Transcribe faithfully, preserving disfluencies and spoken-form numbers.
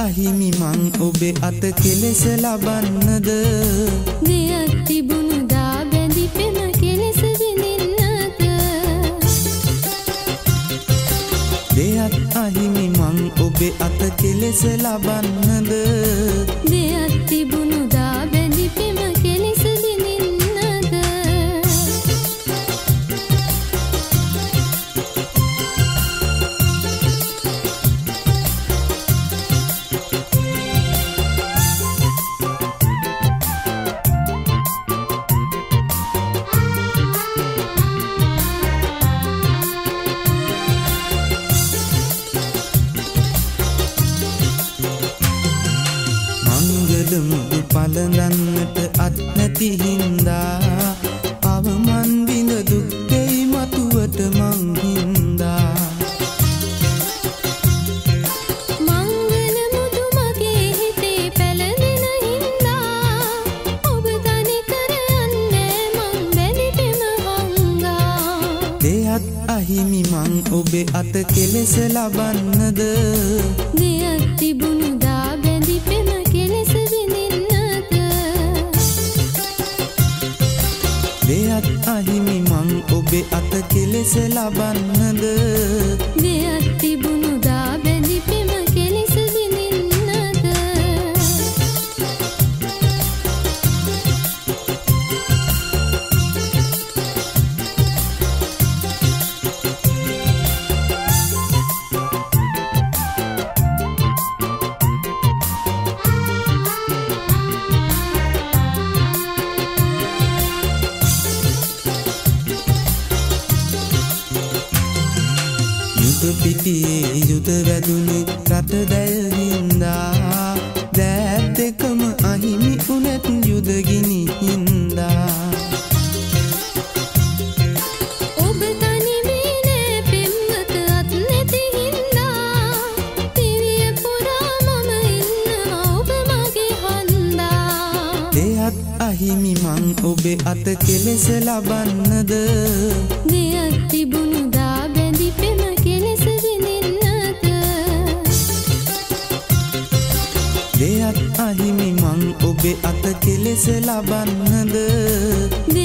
අහිමි මං ඔබේ අත කෙලෙස ලබන්නද දෙයක් තිබුණු දා බැඳි පෙම කෙලෙස විඳින්නද දෙයක් අහිමි මං ඔබේ අත කෙලෙස ලබන්නද දෙයක් තිබුණු දා බැඳි පෙම කෙලෙස විඳින්නද මුදු පලඳන්නට අත් නැති හින්දා අවමන් විඳ දුක් දෙයි මතුවට මං හින්දා මංගල මුදු මගේ හිතේ පැලඳෙන හින්දා ඔබ තනි කර යන්නේ මං බැඳි පෙම හංගා දෙයක් අහිමි මං ඔබේ අත කෙලෙස ලබන්නද දෙයක් තිබුණු දා බැඳි පෙම කෙලෙස දෙයක් අහිමි මං ඔබේ අත කෙලෙස ලබන්නද දෙයක් තිබුණු දා බැඳි පෙම කෙලෙස විඳින්නද පිටියේ යුද වැදුනේ රට දැය හින්දා දෑත් දෙකම අහිමි උනත් යුද ගිනි හින්දා ඔබ තනි වීනේ පෙම්වත අත් නැති හින්දා දිවිය පුරා මම ඉන්නවා ඔබ මගේ හන්දා දෙයක් අහිමි මං ඔබේ අත කෙලෙස ලබන්නද දෙයක් තිබුණු දා බැඳි පෙම කෙලෙස විඳින්නද දෙයක් අහිමි මං ඔබේ අත කෙලෙස ලබන්නද